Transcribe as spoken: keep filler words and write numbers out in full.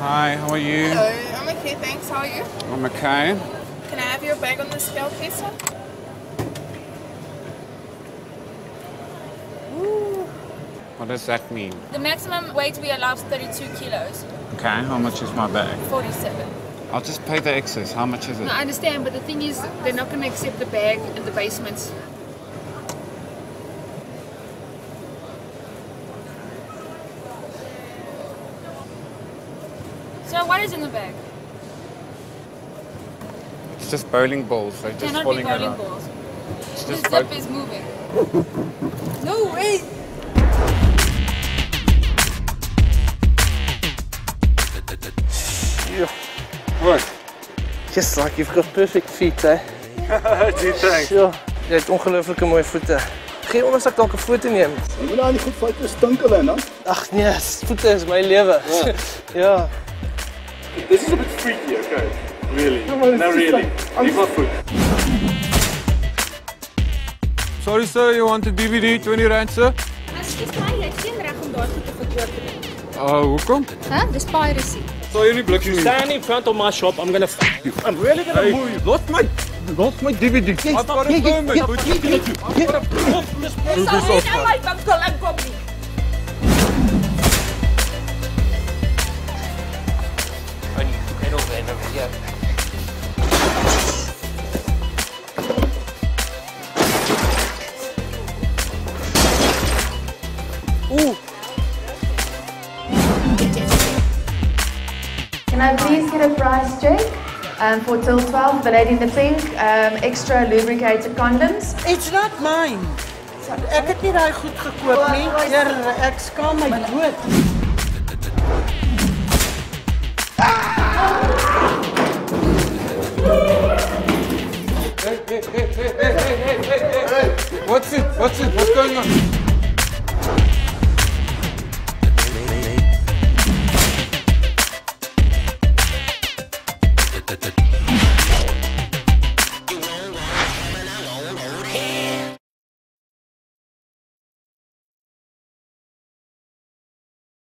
Hi, how are you? Hello, I'm okay, thanks. How are you? I'm okay. Can I have your bag on the scale, please, sir? What does that mean? The maximum weight we allow is thirty-two kilos. Okay, how much is my bag? forty-seven. I'll just pay the excess. How much is it? No, I understand, but the thing is, they're not going to accept the bag in the basements. So what is in the bag? It's just bowling balls. They're just Cannot be falling bowling around. balls. It's The just zip bo- is moving. No way! Yeah. What? Just like you've got perfect feet, eh? Gee, thanks. Ja, jy het ongelooflike mooi voete. Gee om as ek dalk 'n foto neem. Jy moet nou nie goed foto's stink hulle, hè? Ag nee, voete is my lewe. Ja. This is a bit freaky, okay? Really? No, but it's No, just really. like- Leave my foot. Sorry sir, you want a D V D, twenty rand sir? Excuse my, jy het geen reg om daar goed te verkoop nie. Oh, hoekom? Huh? Dis piracy. Sal jy nie blikkie Stand in front of my shop, I'm gonna fuck you. I'm really gonna move you. Los my, los my D V D. I've got a permit. Jy sal nie nou my winkel inkom nie. Honey, get over and over here. Ooh. Can I please get a price check um, for till twelve, the lady in the pink, um, extra lubricated condoms? It's not mine. Ek het nie daai goed gekoop nie. Here, ek skaam my dood. Hey, hey, hey, hey, hey, hey, hey, hey, hey. What's it? What's it? What's going on?